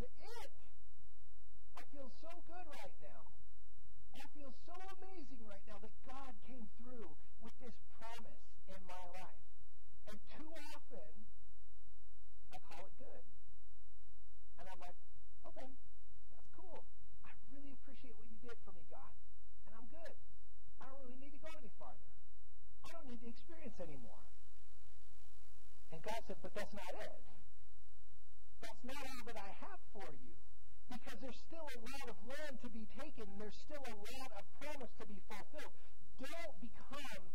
it. I feel so good right now. I feel so amazing right now that God came through with this promise in my life. And too often, I call it good. And I'm like, okay, that's cool. I really appreciate what you did for me, God. And I'm good. I don't really need to go any farther. I don't need to experience anymore. And God said, but that's not it. That's not all that I have for you. Because there's still a lot of land to be taken, and there's still a lot of promise to be fulfilled. Don't become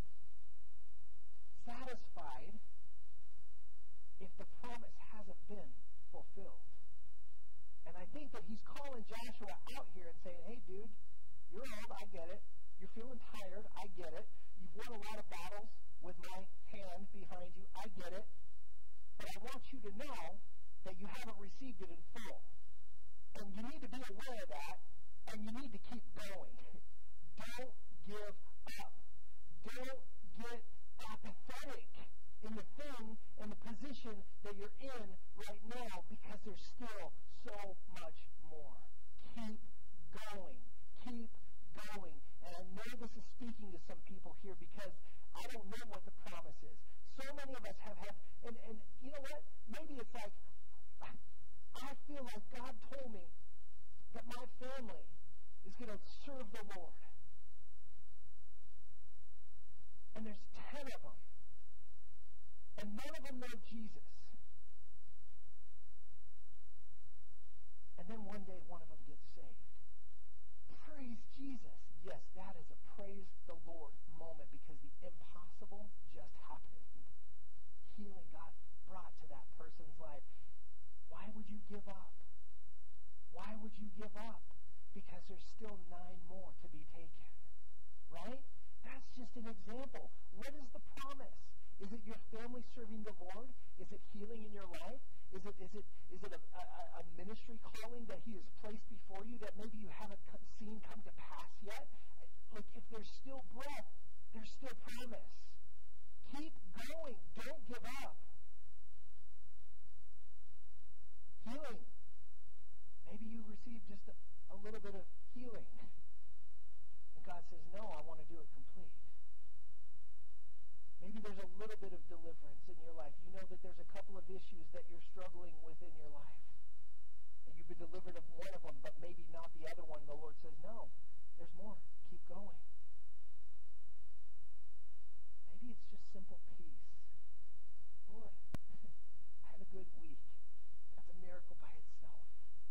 satisfied if the promise hasn't been fulfilled. And I think that he's calling Joshua out here and saying, hey, dude, you're old, I get it. You're feeling tired, I get it. You've won a lot of battles with my hand behind you, I get it. But I want you to know that you haven't received it in full. And you need to be aware of that, and you need to keep going. Don't give up. Don't get apathetic in the thing and the position that you're in right now, because there's still so much more. Keep going. Keep going. And I know this is speaking to some people here because I don't know what the promise is. So many of us have had, and you know what? Maybe it's like, I feel like God told me that my family is going to serve the Lord. And there's 10 of them. And none of them know Jesus. And then one day one of them gets saved. Praise Jesus. Yes, that is a praise the Lord moment, because the impossible just happened. Healing got brought to that person's life. Why would you give up? Why would you give up? Because there's still 9 more to be taken. Right? That's just an example. What is the promise? Is it your family serving the Lord? Is it healing in your life? Is it a ministry calling that he has placed before you that maybe you haven't seen come to pass yet? Like, if there's still breath, there's still promise. Keep going. Don't give up. Healing. Maybe you received just a little bit of healing. And God says, no, I want to do it complete. Maybe there's a little bit of deliverance in your life. You know that there's a couple of issues that you're struggling with in your life. And you've been delivered of one of them, but maybe not the other one. The Lord says, no, there's more. Keep going. Maybe it's just simple peace. Lord, I had a good week. That's a miracle by itself.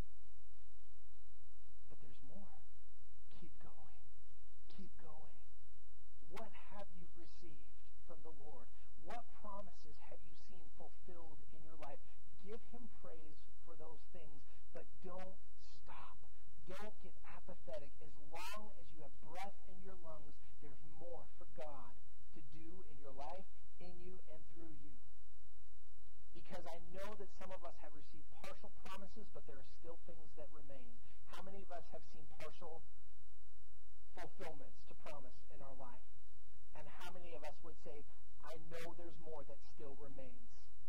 But there's more. Keep going. Keep going. What have you received from the Lord? What promises have you seen fulfilled in your life? Give him praise for those things, but don't stop. Don't get apathetic. As long as you have breath in your lungs, there's more for God to do in your life, in you, and through you. Because I know that some of us have received partial promises, but there are still things that remain. How many of us have seen partial fulfillments to promise in our life? And how many of us would say, I know there's more that still remains?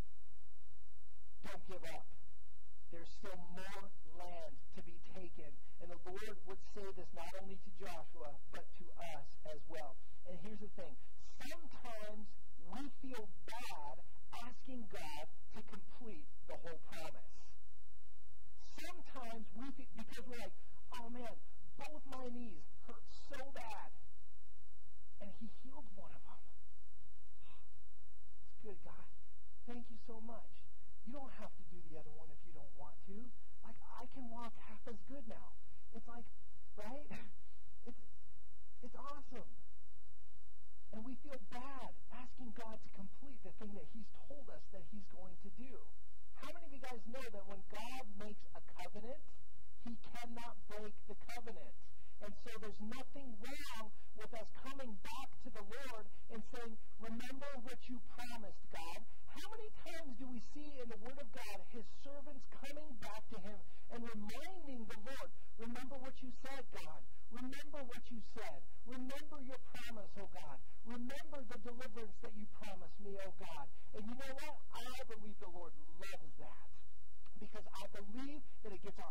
Don't give up. There's still more land to be taken. And the Lord would say this not only to Joshua, but to us as well. And here's the thing. Sometimes we feel bad asking God to complete the whole promise. Sometimes we feel, because we're like, oh man, both my knees hurt so bad. And he healed one of them. It's good, God. Thank you so much. You don't have to do the other one if you don't want to. Like, I can walk half as good now. It's like, right? It's awesome. And we feel bad asking God to complete the thing that he's told us that he's going to do. How many of you guys know that when God makes a covenant, he cannot break the covenant? And so there's nothing wrong with us coming back to the Lord and saying, remember what you promised, God. How many times do we see in the Word of God his servants coming back to him and reminding the Lord, remember what you said, God. Remember what you said. Remember your promise, oh God. Remember the deliverance that you promised me, oh God. And you know what? I believe the Lord loves that. Because I believe that it gets our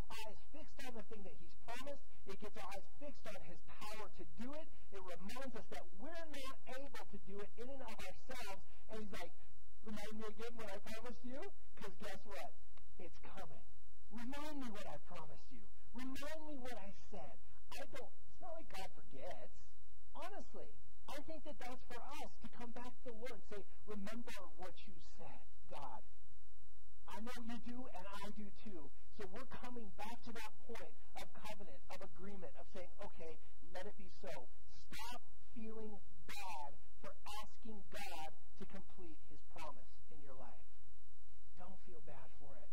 guess what? It's coming. Remind me what I promised you. Remind me what I said. It's not like God forgets. Honestly, I think that that's for us to come back to the Lord and say, remember what you said, God. I know you do, and I do too. So we're coming back to that point of covenant, of agreement, of saying, okay, let it be so. Stop feeling bad for asking God to complete his promise in your life. Don't feel bad for it.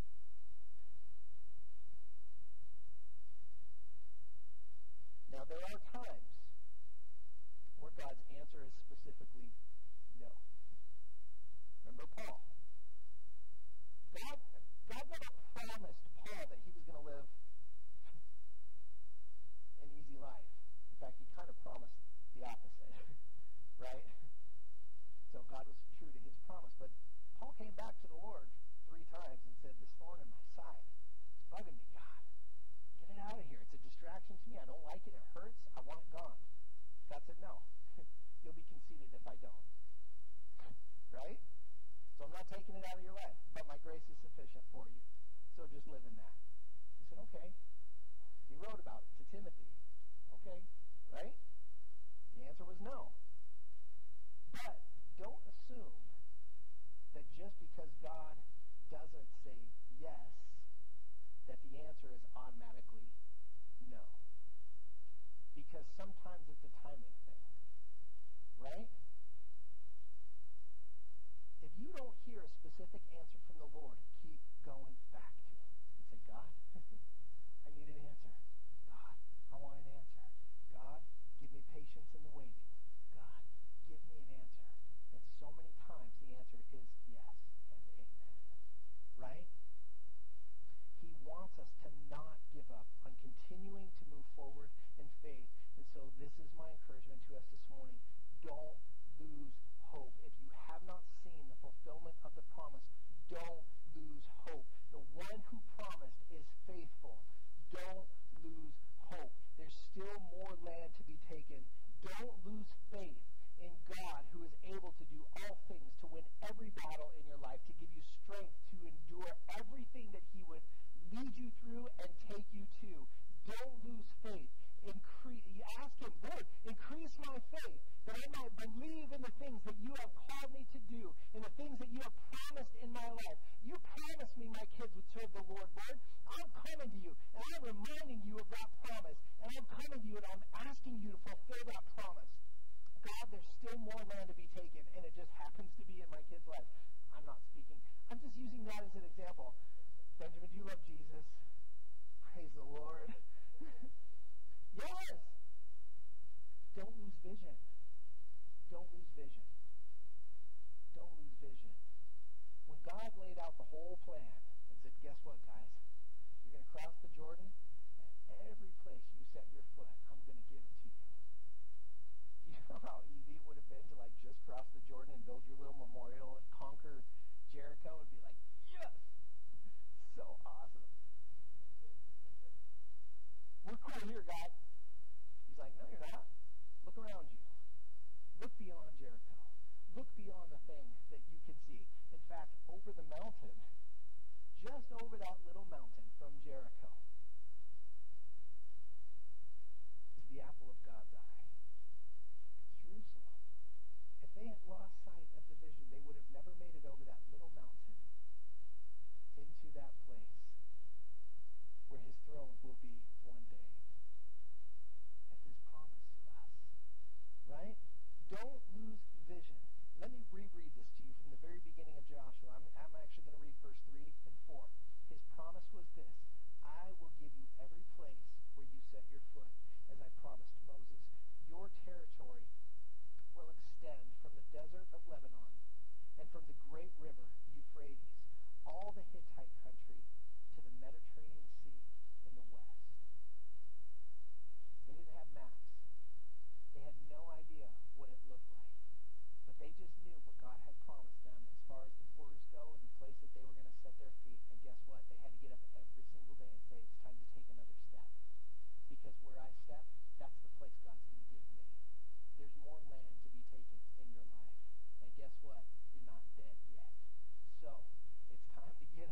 Now, there are times where God's answer is specifically no. Remember Paul? God never promised Paul that he was going to live an easy life. In fact, he kind of promised the opposite, right? So God was true to his promise. But Paul came back to the Lord 3 times and said, this thorn in my side, it's bugging me, God. Get it out of here. It's a distraction to me. I don't like it. It hurts. I want it gone. God said, no. You'll be conceited if I don't. Right? So I'm not taking it out of your life, but my grace is sufficient for you. So just live in that. He said, okay. He wrote about it to Timothy. Okay, right? The answer was no. But don't assume that just because God doesn't say yes, that the answer is automatically no. Because sometimes it's a timing thing. Right? If you don't hear a specific answer from the Lord, keep going back to him and say, God, I need an answer. God, I want an answer. God, give me patience in the waiting. God, give me an answer. And so many times the answer is yes and amen. Right? He wants us to not give up on continuing to move forward in faith. And so this is my encouragement to us this morning. Don't lose hope. If you have not seen the fulfillment of the promise, don't lose hope. The one who promised is faithful. Don't lose hope. There's still more land to be taken. Don't lose faith in God, who is able to do all things, to win every battle in your life, to give you strength to endure everything that he would lead you through and take you to. Don't lose faith. Ask him, Lord, increase my faith, that I might believe in the things that you have called me to do, and the things that you have promised in my life. You promised me my kids would serve the Lord. Lord, I'm coming to you, and I'm reminding you of that promise. And I'm coming to you, and I'm asking you to fulfill that promise. God, there's still more land to be taken, and it just happens to be in my kids' life. I'm not speaking. I'm just using that as an example. Benjamin, do you love Jesus? Praise the Lord. Yes. Don't lose vision. Don't lose vision. Don't lose vision. When God laid out the whole plan and said, guess what, guys? You're going to cross the Jordan, and every place you set your foot, I'm going to give it to you. Do you know how easy it would have been to just cross the Jordan and build your little memorial and conquer Jericho and be like, yes! So awesome. We're cool here, God. He's like, no, you're not. Look around you. Look beyond Jericho. Look beyond the thing that you can see. In fact, over the mountain, just over that little mountain from Jericho, is the apple of God's eye. It's Jerusalem. If they had lost sight of the vision, they would have never made it over that little mountain into that place where his throne will be one day. That's his promise to us. Right? Don't lose vision. Let me reread this to you from the very beginning of Joshua. I'm actually going to read verse 3 and 4. His promise was this: I will give you every place where you set your foot, as I promised Moses. Your territory will extend from the desert of Lebanon and from the great river, the Euphrates, all the Hittite country to the Mediterranean Sea in the west. They didn't have maps. They had no idea what it looked like. But they just knew what God had promised them as far as the borders go and the place that they were going to set their feet. And guess what? They had to get up every single day and say, it's time to take another step. Because where I step, that's the place God's going to give me. There's more land to be taken in your life. And guess what? You're not dead yet. So it's time to get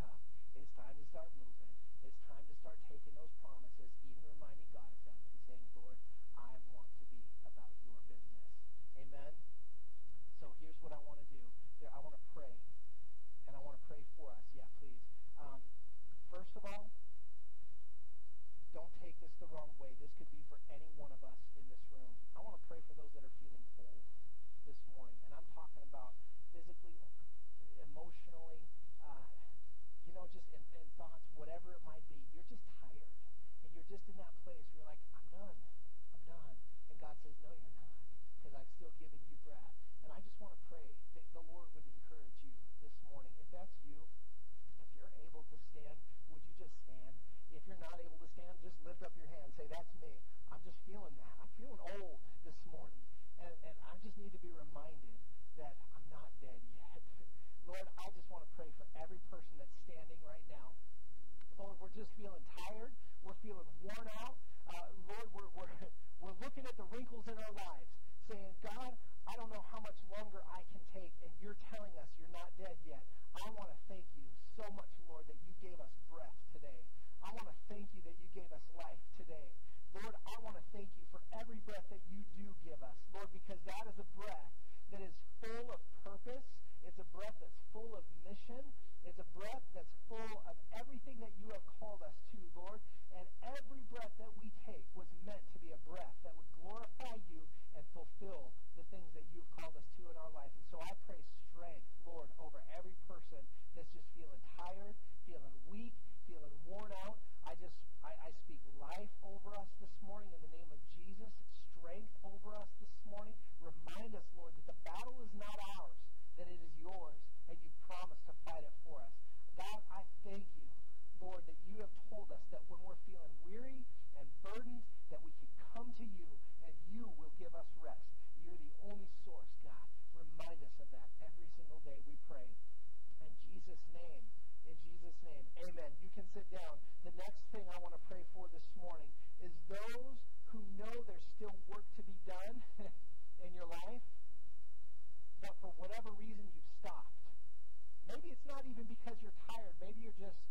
hand, just lift up your hand. Say, that's me. I'm just feeling that. I'm feeling old this morning. And I just need to be reminded that I'm not dead yet. Lord, I just want to pray for every person that's standing right now. Lord, we're just feeling tired. We're feeling worn out. Lord, we're looking at the wrinkles in our lives, saying, God, I don't know how much longer I can take, and you're telling us you're not dead yet. I want to thank you so much, Lord, that you gave us breath today. I want to thank you that you gave us life today. Lord, I want to thank you for every breath that you do give us, Lord, because that is a breath that is full of purpose. It's a breath that's full of mission. It's a breath that's full of everything that you have called us to, Lord. And every breath that we take was meant to be a breath that would glorify you and fulfill the things that you've called us to in our life. And so I pray strength, Lord, over every person that's just feeling tired, feeling weak, feeling worn out. I speak life over us this morning in the name of Jesus, strength over us this morning. Remind us, Lord, that the battle is not ours, that it is yours, and you've promised to fight it for us. God, I thank you, Lord, that you have told us that when we're feeling weary and burdened, that we can come to you, and you will give us rest. You're the only source, God. Remind us of that every single day, we pray. In Jesus' name, amen. You can sit down. The next thing I want to pray for this morning is those who know there's still work to be done in your life, but for whatever reason you've stopped. Maybe it's not even because you're tired. Maybe you're just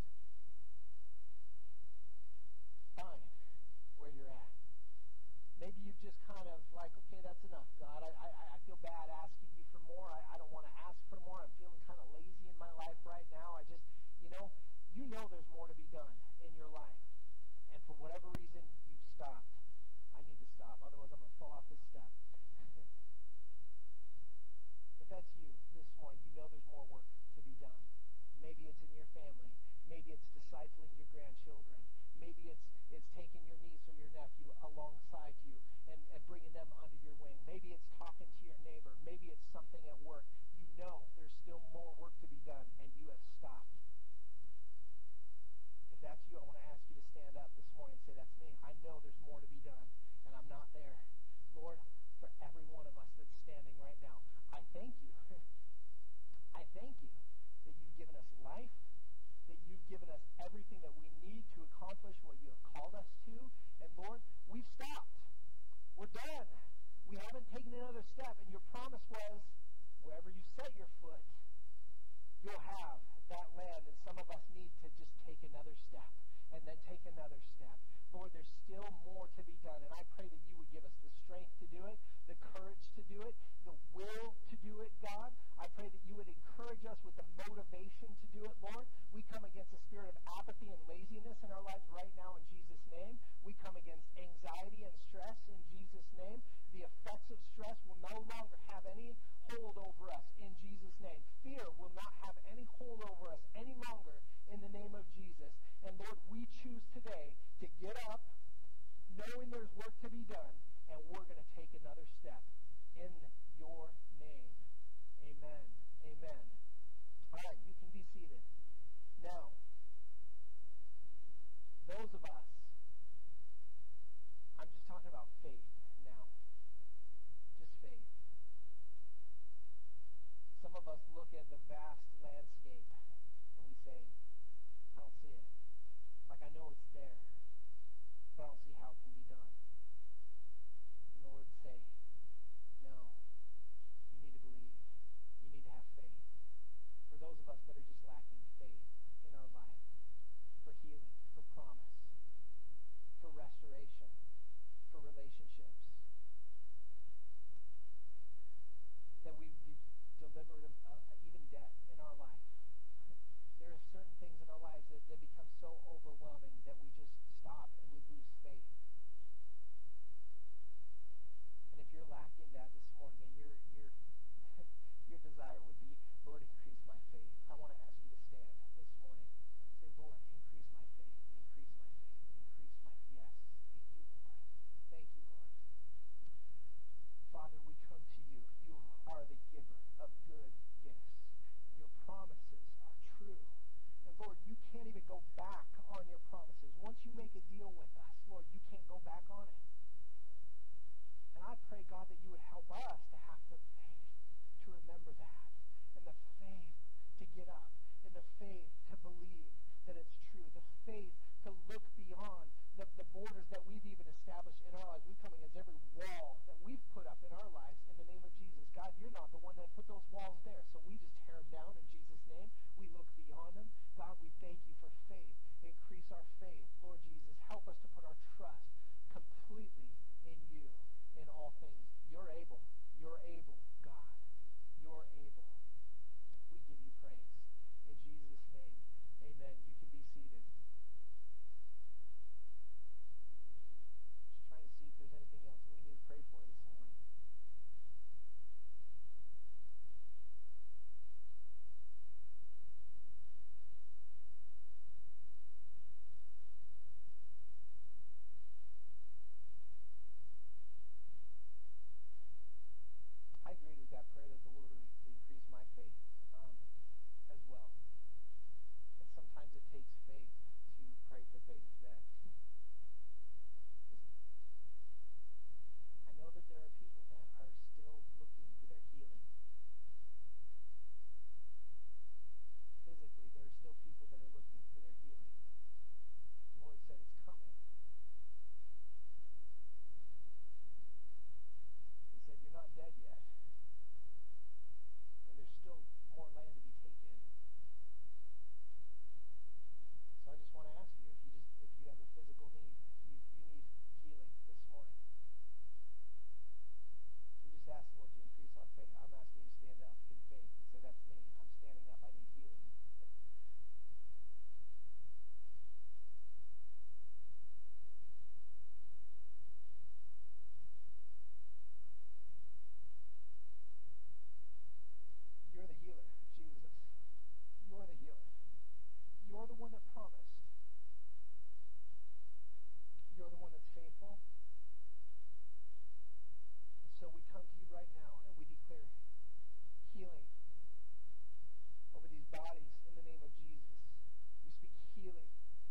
fine where you're at. Maybe you've just kind of like, okay, that's enough, God. I feel bad asking you for more. I don't want to ask for more. I'm feeling kind of lazy in my life right now. You know there's more to be done in your life. And for whatever reason you've stopped. I need to stop. Otherwise I'm going to fall off this step. If that's you this morning, you know there's more work to be done. Maybe it's in your family. Maybe it's discipling your grandchildren. Maybe it's taking your niece or your nephew alongside you and bringing them under your wing. Maybe it's talking to your neighbor. Maybe it's something at work. You know there's still more work to be done, and you have stopped. If that's you, I want to ask you to stand up this morning and say, that's me. I know there's more to be done, and I'm not there. Lord, for every one of us that's standing right now, I thank you. I thank you that you've given us life, that you've given us everything that we need to accomplish what you have called us to. And Lord, we've stopped. We're done. We haven't taken another step. And your promise was, wherever you set your foot, you'll have that land. And some of us need to just take another step and then take another step. Lord, there's still more to be done. And I pray that you would give us the strength to do it, the courage to do it, the will to do it, God. I pray that you would encourage us with the motivation to do it, Lord. We come against a spirit of apathy and laziness in our lives right now in Jesus' name. We come against anxiety and stress in Jesus' name. The effects of stress will no longer have any hold over us in Jesus' name. Fear will not have any hold over us any longer in the name of Jesus. And Lord, we choose today to get up knowing there's work to be done, and we're going to take another step in your name. Amen. Amen. All right, you can be seated. Now, those of us, I'm just talking about faith now. Just faith. Some of us look at the vast landscape and we say, I don't see it. Like, I know it's there, but I don't see how it can be done. And the Lord would say, no, you need to believe. You need to have faith. For those of us that are just lacking faith in our life, for healing, for promise, for restoration, for relationships, that we be delivered of even death in our life. There are certain things in our lives that become so overwhelming that we just stop and we lose faith. And if you're lacking that this morning and your desire would be, Lord, increase my faith, I want to ask you to stand this morning. Say, Lord, increase my faith, increase my faith, increase my faith. Yes, thank you, Lord. Thank you, Lord. Father, we come to you. You are the giver of good gifts. Your promises are true. And Lord, you can't even go back on your promises. Once you make a deal with walls there. So we just tear them down in Jesus' name. We look beyond them. God, we thank you for faith. Increase our faith. Lord Jesus, help us to put our trust completely in you in all things. You're able. You're able, God. You're able. We give you praise. In Jesus' name, amen. You can be seated. Just trying to see if there's anything else we need to pray for this morning. I agreed with that prayer that the Lord would increase my faith as well. And sometimes it takes faith to pray for things that I know that there are people that are still looking for their healing. Physically, there are still people that are looking for their healing. The Lord said it's coming. He said, you're not dead yet. And there's still more land to be taken. So I just want to ask you, if you have a physical need, if you need healing this morning, we just ask the Lord to increase our faith. I'm asking you to stand up in faith and say, that's me. I'm standing up. I need healing. You're the healer, Jesus. You're the healer. You're the one that promised. You're the one that's faithful. And so we come to you right now and we declare healing over these bodies in the name of Jesus. We speak healing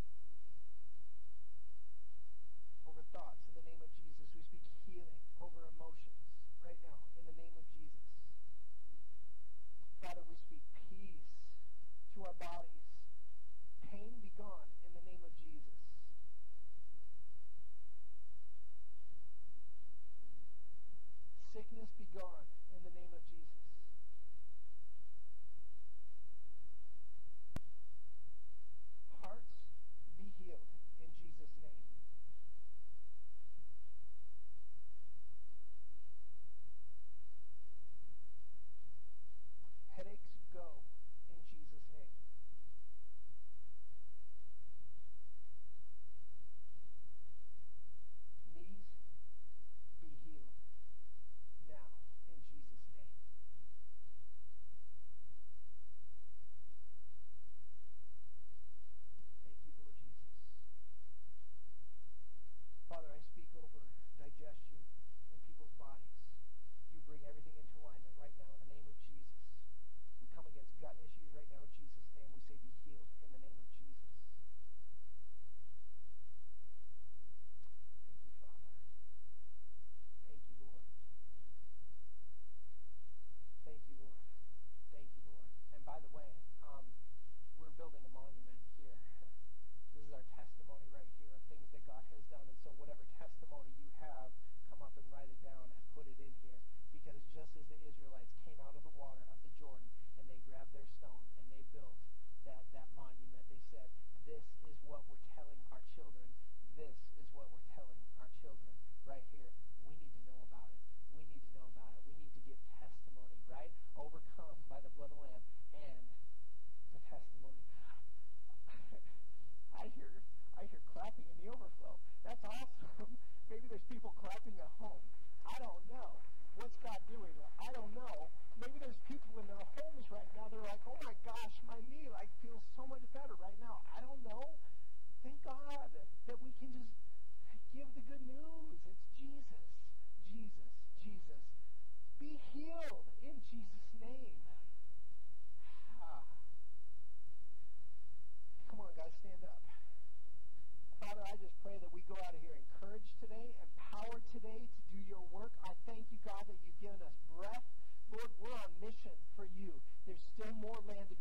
over thoughts in the name of Jesus. We speak healing over emotions right now in the name of Jesus. Father, we speak peace to our bodies. Pain be gone in the name of Jesus. Sickness be gone in the name of Jesus. Hearts be healed in Jesus' name. Headaches go in Jesus' name. Knees be healed now in Jesus' name. Thank you, Lord Jesus. Father, I speak over digestion in people's bodies. You bring everything into alignment right now in the name of Jesus. We come against gut issues right now in Jesus' name. We say be healed in the name of Jesus. Thank you, Father. Thank you, Lord. Thank you, Lord. Thank you, Lord. And by the way, we're building a monument here. This is our testimony right here of things that God has done. And so whatever testimony you have, come up and write it down and put it in here. Because just as the Israelites came out of the water of the Jordan and they grabbed their stone and they built that monument, they said, this is what we're telling our children. This is what we're telling our children right here. We need to know about it. We need to know about it. We need to give testimony, right? Overcome by the blood of the Lamb and the testimony. I hear clapping in the overflow. That's awesome. Maybe there's people clapping at home. I don't know. What's God doing? I don't know. Maybe there's people in their homes right now. They're like, oh my gosh, my knee feels so much better right now. I don't know. Thank God that we can just give the good news. It's Jesus, Jesus, Jesus. Be healed in Jesus' name. Come on, guys, stand up. Father, I just pray that we go out of here encouraged today, empowered today to do your work. I thank you, God, that you've given us breath. Lord, we're on mission for you. There's still more land to